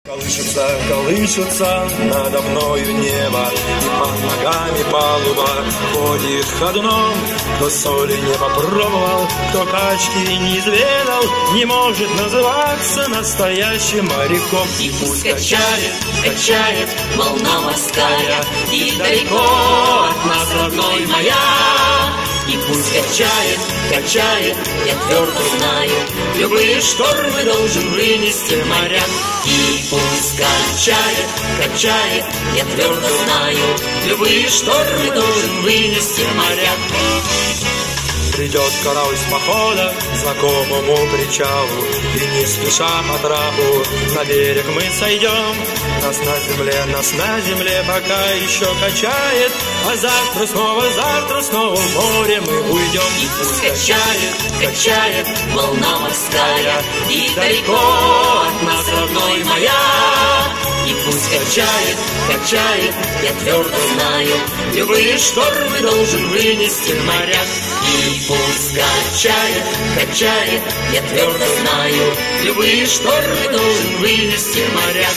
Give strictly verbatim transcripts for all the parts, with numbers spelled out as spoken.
Колышется, колышется надо мною небо, и под ногами палуба ходит ходуном. Кто соли не попробовал, кто качки не изведал, не может называться настоящим моряком. И пусть качает, качает волна морская, и далеко от нас родной маяк. И пусть качает, качает, я твердо знаю, любые штормы должен вынести моряк. И пусть качает, качает, я твердо знаю, любые штормы должен вынести моряк. Придет корабль с похода к знакомому причалу, и не спеша по трапу на берег мы сойдем. Нас на земле, нас на земле пока еще качает, а завтра снова, завтра снова в море мы уйдем. И пусть качает, качает волна морская, и далеко от нас родной маяк. И пусть качает, качает, я твердо знаю, любые штормы должен вынести моряк. И пусть качает, качает, я твердо знаю, любые штормы должен вынести моряк.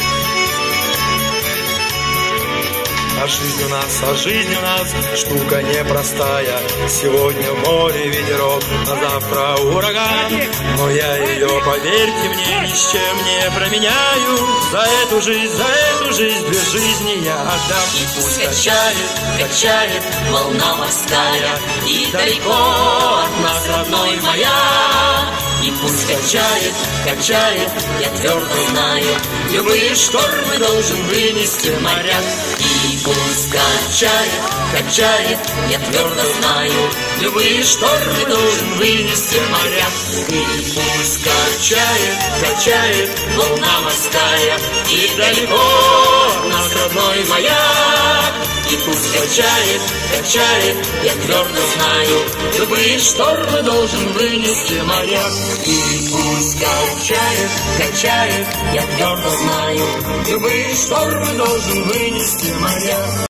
А жизнь у нас, а жизнь у нас штука непростая. Сегодня в море ветерок, а завтра ураган. Но я ее, поверьте мне, ни с чем не променяю. За эту жизнь, за эту жизнь, две жизни я отдам. И пусть качает, качает волна морская, и далеко от нас родной маяк. И пусть качает, качает, я твердо знаю, любые штормы должен вынести моряк. И пусть качает, качает, я твердо знаю, любые штормы должен вынести моряк. И пусть качает, качает волна морская, и далеко от нас родной маяк. И пусть качает, качает, я твердо знаю, любые штормы должен вынести моряк. И пусть качает, качает, я твердо знаю, любые штормы должен вынести моряк.